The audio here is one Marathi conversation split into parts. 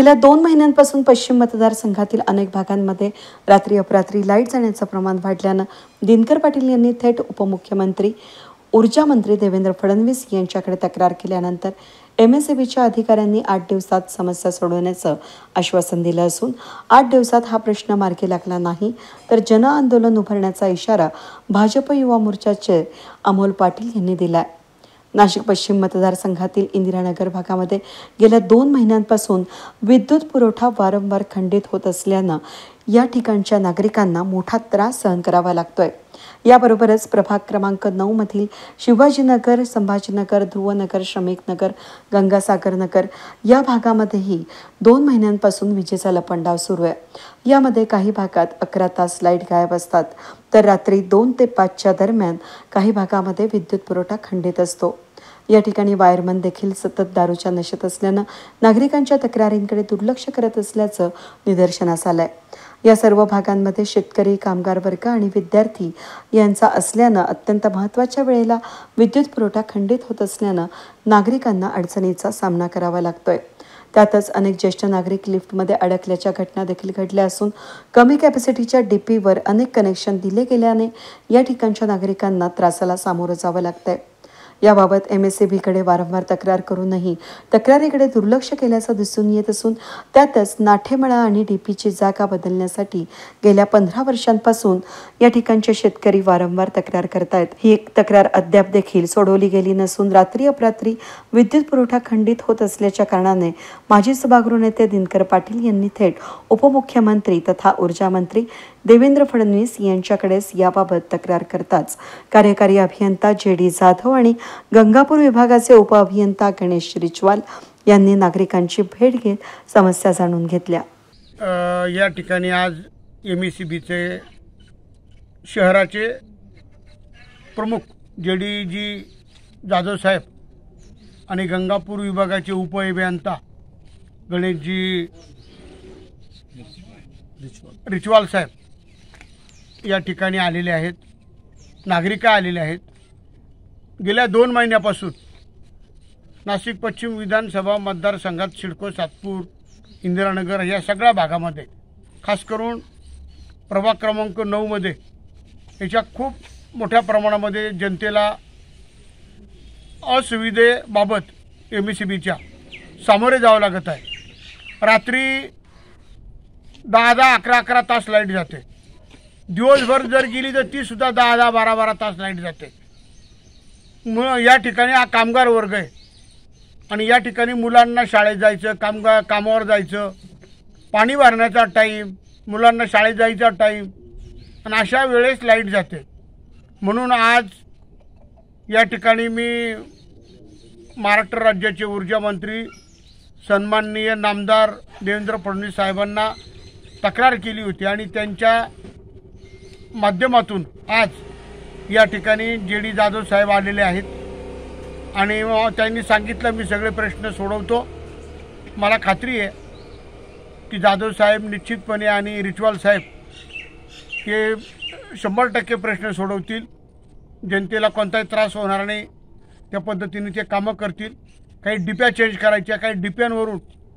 गेल्या 2 महिन्यांपासून पश्चिम मतदारसंघातील अनेक भागांमध्ये रात्री अपरात्री लाईट जाण्याचं प्रमाण वाढल्यानं दिनकर पाटील यांनी थेट उपमुख्यमंत्री ऊर्जा मंत्री देवेंद्र फडणवीस यांच्याकडे तक्रार केल्यानंतर MSEBच्या अधिकाऱ्यांनी 8 दिवसात समस्या सोडवण्याचं आश्वासन दिलं असून 8 दिवसात हा प्रश्न मार्गी लागला नाही तर जन आंदोलन उभारण्याचा इशारा भाजप युवा मोर्चाचे अमोल पाटील यांनी दिलाय। नाशिक पश्चिम मतदारसंघातील इंदिरानगर भागामध्ये गेल्या 2 महिन्यांपासून विद्युत पुरवठा वारंवार खंडित होत असल्यानं या ठिकाणच्या नागरिकांना मोठा त्रास सहन करावा लागतोय। याबरोबरच प्रभाग क्रमांक 9 मधील शिवाजीनगर, संभाजीनगर, ध्रुवनगर, श्रमिकनगर, गंगासागर नगर या भागामध्येही 2 महिन्यांपासून विजेचा लपंडाव सुरू आहे। यामध्ये काही भागात 11 तास लाईट गायब असतात तर रात्री 2 ते 5च्या दरम्यान काही भागामध्ये विद्युत पुरवठा खंडित असतो। या ठिकाणी वायरमन देखील सतत दारूच्या नशेत असल्यानं नागरिकांच्या तक्रारींकडे दुर्लक्ष करत असल्याचं निदर्शनास आलंय। या सर्व भागांमध्ये शेतकरी, कामगार वर्ग आणि विद्यार्थी यांचा असल्यानं अत्यंत महत्त्वाच्या वेळेला विद्युत पुरवठा खंडित होत असल्यानं नागरिकांना अडचणीचा सामना करावा लागतोय। त्यातच अनेक ज्येष्ठ नागरिक लिफ्टमध्ये अडकल्याच्या घटना देखील घडल्या असून कमी कॅपॅसिटीच्या डीपीवर अनेक कनेक्शन दिले गेल्याने या ठिकाणच्या नागरिकांना त्रासाला सामोरं जावं लागतंय। याबाबत MSEBकडे वारंवार तक्रार करूनही तक्रारीकडे दुर्लक्ष केल्याचं दिसून येत असून त्यातच नाठेमळा आणि डीपीची जागा बदलण्यासाठी गेल्या 15 वर्षांपासून या ठिकाणचे शेतकरी वारंवार तक्रार करतायत। ही एक तक्रार अद्याप देखील सोडवली गेली नसून रात्री अपरात्री विद्युत पुरवठा खंडित होत असल्याच्या कारणाने माजी सभागृह नेते दिनकर पाटील यांनी थेट उपमुख्यमंत्री तथा ऊर्जा मंत्री देवेंद्र फडणवीस यांच्याकडेच याबाबत तक्रार करताच कार्यकारी अभियंता JD जाधव आणि गंगापूर विभागाचे उपअभियंता गणेश रिचवाल यांनी नागरिकांची भेट घेत समस्या जाणून घेतल्या। या ठिकाणी आज MSEBचे शहराचे प्रमुख JD जाधव साहेब आणि गंगापूर विभागाचे उपअभियंता गणेशजी रिचवाल साहेब या ठिकाणी आलेले आहेत। नागरिक आलेले आहेत। गेल्या 2 महिन्यापासून नाशिक पश्चिम विधानसभा मतदारसंघात सिडको, सातपूर, इंदिरानगर या सगळ्या भागामध्ये खास करून प्रभाग क्रमांक 9 मध्ये याच्या खूप मोठ्या प्रमाणामध्ये जनतेला असुविधेबाबत MSEBच्या सामोरे जावं लागत आहे। रात्री 10-10, 11-11 तास लाईट जाते। दिवसभर जर गेली तर ती सुद्धा 10-10, 12-12 तास लाईट जाते। या ठिकाणी हा कामगार वर्ग आहे आणि या ठिकाणी मुलांना शाळेत जायचं, कामावर जायचं, पाणी भरण्याचा टाईम, मुलांना शाळेत जायचा टाईम आणि अशा वेळेस लाईट जाते। म्हणून आज या ठिकाणी मी महाराष्ट्र राज्याचे ऊर्जा मंत्री सन्माननीय नामदार देवेंद्र फडणवीस साहेबांना तक्रार केली होती आणि त्यांच्या माध्यमातून आज या ठिकाणी JD जाधव साहेब आलेले आहेत आणि त्यांनी सांगितलं मी सगळे प्रश्न सोडवतो। मला खात्री आहे की जाधव साहेब निश्चितपणे आणि रिचवाल साहेब हे 100% प्रश्न सोडवतील। जनतेला कोणताही त्रास होणार नाही त्या पद्धतीने ते कामं करतील। काही डिप्या चेंज करायच्या, काही डिप्यांवरून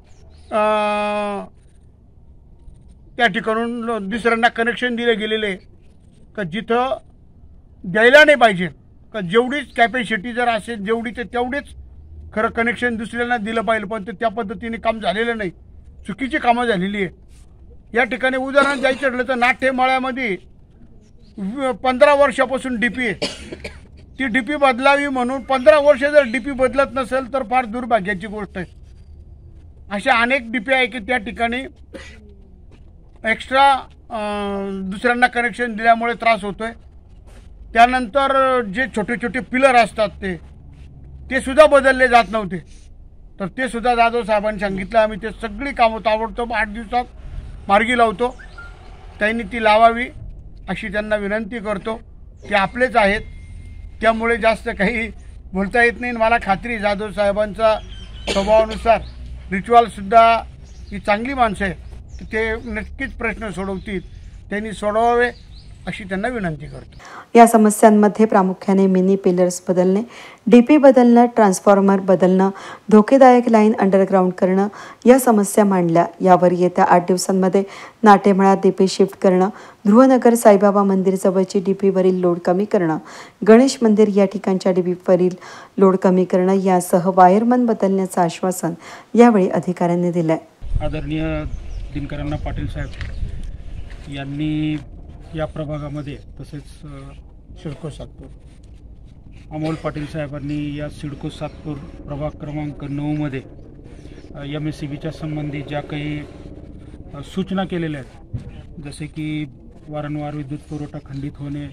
त्या ठिकाणून दुसऱ्यांना कनेक्शन दिले गेलेले का जिथं द्यायला नाही पाहिजे, का जेवढीच कॅपॅसिटी जर असेल जेवढी ते तेवढेच खरं कनेक्शन दुसऱ्यांना दिलं पाहिजे, पण ते त्या पद्धतीने काम झालेलं नाही, चुकीची कामं झालेली आहे। या ठिकाणी उदाहरण द्यायचं ठरलं तर नाठेमळ्यामध्ये 15 वर्षापासून डीपी आहे। ती डीपी बदलावी म्हणून 15 वर्ष जर डीपी बदलत नसेल तर फार दुर्भाग्याची गोष्ट आहे। अशा अनेक डीपी आहे की त्या ठिकाणी एक्स्ट्रा दुसऱ्यांना कनेक्शन दिल्यामुळे त्रास होतोय। त्यानंतर जे छोटे छोटे पिलर असतात ते सुद्धा बदलले जात नव्हते, तर ते सुद्धा जाधव साहेबांनी सांगितलं आम्ही ते सगळी कामं ताबडतोब 8 दिवसात मार्गी लावतो। त्यांनी ती लावावी अशी त्यांना विनंती करतो। ते आपलेच आहेत त्यामुळे जास्त काही बोलता येत नाही। मला खात्री जाधव साहेबांचा स्वभावानुसार रिचवाल सुद्धा ही चांगली माणसं आहे, ते नक्कीच प्रश्न सोडवतील। त्यांनी सोडवावे अशी त्यांना विनंती करतो. या समस्यांमध्ये प्रामुख्याने मिनी पिलर्स बदलणे, डीपी बदलणं, ट्रान्सफॉर्मर बदलणं, धोकेदायक लाईन अंडरग्राऊंड करणं या समस्या मांडल्या. यावर येत्या 8 दिवसांमध्ये नाटेमळा डीपी शिफ्ट करणं, ध्रुवनगर साईबाबा मंदिर जवळची डीपीवरील लोड कमी करणं, गणेश मंदिर या ठिकाणच्या डीपीवरील लोड कमी करणं यासह वायरमन बदलण्याचं आश्वासन यावेळी अधिकाऱ्यांनी दिलंय. आदरणीय दिनकरांना पाटील साहेब यांनी या प्रभागामध्ये तसेच सिडको सातपूर अमोल पाटील साहेबांनी या सिडको सातपूर प्रभाग क्रमांक 9मध्ये MSCBच्या संबंधी ज्या काही सूचना केलेल्या आहेत, जसे की वारंवार विद्युत पुरवठा खंडित होणे,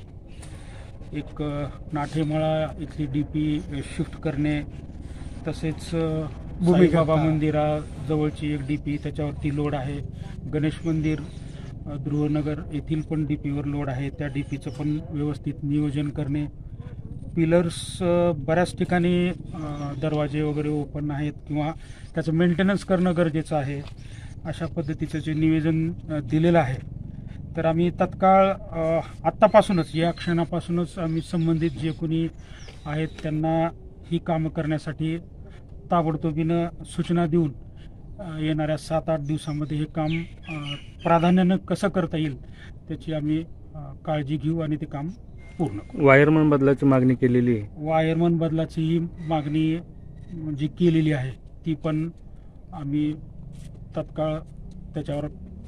एक नाठेमळा इथली DP शिफ्ट करणे, तसेच साईबाबा मंदिराजवळची एक DP त्याच्यावरती लोड आहे, गणेश मंदिर ध्रुवनगर येथील पण DPवर लोड आहे, त्या DPचं पण व्यवस्थित नियोजन करणे, पिलर्स बऱ्याच ठिकाणी दरवाजे वगैरे ओपन आहेत किंवा त्याचं मेंटेनन्स करणं गरजेचं आहे, अशा पद्धतीचं जे निवेदन दिलेलं आहे. तर आम्ही तत्काळ आत्तापासूनच या क्षणापासूनच आम्ही संबंधित जे कोणी आहेत त्यांना ही कामं करण्यासाठी ताबडतोबीनं सूचना देऊन येणाऱ्या 7-8 दिवसामध्ये हे काम प्राधान्यानं कसं करता येईल त्याची आम्ही काळजी घेऊ आणि ते काम पूर्ण करू. वायरमन बदलाची मागणी केलेली आहे. वायरमन बदलाची ही मागणी जी केलेली आहे ती पण आम्ही तत्काळ त्याच्यावर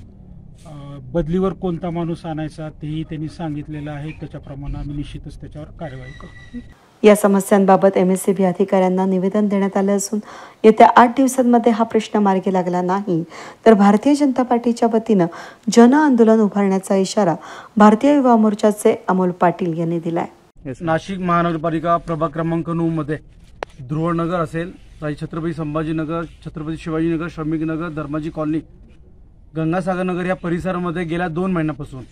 बदलीवर कोणता माणूस आणायचा तेही त्यांनी सांगितलेलं आहे. त्याच्याप्रमाणे आम्ही निश्चितच त्याच्यावर कार्यवाही करू. या समस्यांबाबत MSCB अधिकाऱ्यांना निवेदन देण्यात आलं असून येत्या 8 दिवसांमध्ये हा प्रश्न मार्गी लागला नाही तर भारतीय जनता पार्टीच्या वतीनं जन आंदोलन उभारण्याचा इशारा भारतीय युवा मोर्चाचे अमोल पाटील यांनी दिलाय. नाशिक महानगरपालिका प्रभाग क्रमांक 9 मध्ये ध्रुवनगर असेल, छत्रपती संभाजीनगर, छत्रपती शिवाजीनगर, श्रमिक नगर, धर्माजी कॉलनी, गंगासागर नगर या परिसरामध्ये गेल्या 2 महिन्यापासून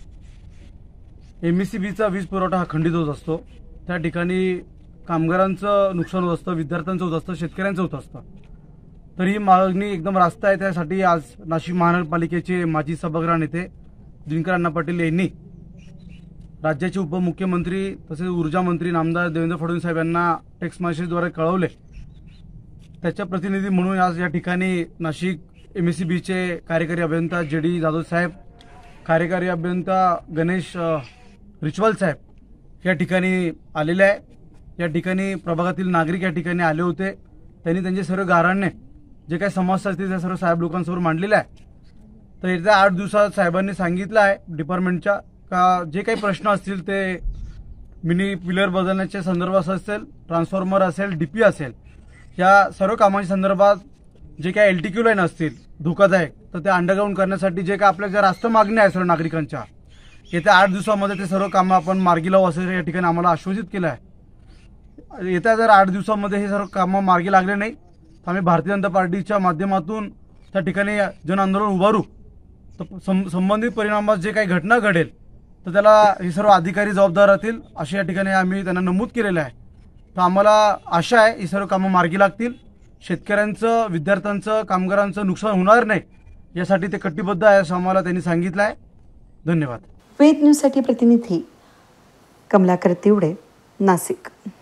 MSCBचा वीज पुरवठा हा खंडित होत असतो. त्या ठिकाणी कामगारांचं नुकसान होत असतं, विद्यार्थ्यांचं होत असतं, शेतकऱ्यांचं होत असतं. तर ही मागणी एकदम रास्त आहे. त्यासाठी आज नाशिक महानगरपालिकेचे माजी सभागृह नेते दिनकर अण्णा पाटील यांनी राज्याचे उपमुख्यमंत्री तसेच ऊर्जा मंत्री नामदार देवेंद्र फडणवीस साहेब यांना टेक्स्ट मेसेजद्वारे कळवले. त्याच्या प्रतिनिधी म्हणून आज या ठिकाणी नाशिक MSCBचे कार्यकारी अभियंता JD जाधव साहेब, कार्यकारी अभियंता गणेश रिचवाल साहेब या ठिकाणी आलेले आहे. या ठिकाणी प्रभागातील नागरिक या ठिकाणी आले होते. त्यांनी त्यांचे सर्व गाऱ्हाणे जे काही समस्या असतील त्या सर्व साहेब लोकांसमोर मांडलेल्या आहे. तर येत्या 8 दिवसात साहेबांनी सांगितलं आहे डिपार्टमेंटच्या का जे काही प्रश्न असतील ते मिनी पिलर बदलण्याच्या संदर्भात असेल, ट्रान्सफॉर्मर असेल, DP असेल, या सर्व कामांच्या संदर्भात जे काही LTQ लाईन असतील धोकादायक तर ते अंडरग्राऊंड करण्यासाठी जे काही आपल्या ज्या रास्त मागण्या आहेत सर्व नागरिकांच्या येत्या 8 दिवसामध्ये ते सर्व कामं आपण मार्गी लावू असं या ठिकाणी आम्हाला आश्वासित केलं आहे. येत्या जर 8 दिवसामध्ये हे सर्व कामं मार्गी लागले नाही तर आम्ही भारतीय जनता पार्टीच्या माध्यमातून त्या ठिकाणी जन आंदोलन उभारू. तर संबंधित परिणामात जे काही घटना घडेल तर त्याला हे सर्व अधिकारी जबाबदार राहतील अशा या ठिकाणी आम्ही त्यांना नमूद केलेलं आहे. तर आम्हाला आशा आहे ही सर्व कामं मार्गी लागतील. शेतकऱ्यांचं, विद्यार्थ्यांचं, कामगारांचं नुकसान होणार नाही यासाठी ते कटिबद्ध आहे असं आम्हाला त्यांनी सांगितलं आहे. धन्यवाद. वेद न्यूजसाठी प्रतिनिधी कमलाकर तिवडे, नाशिक.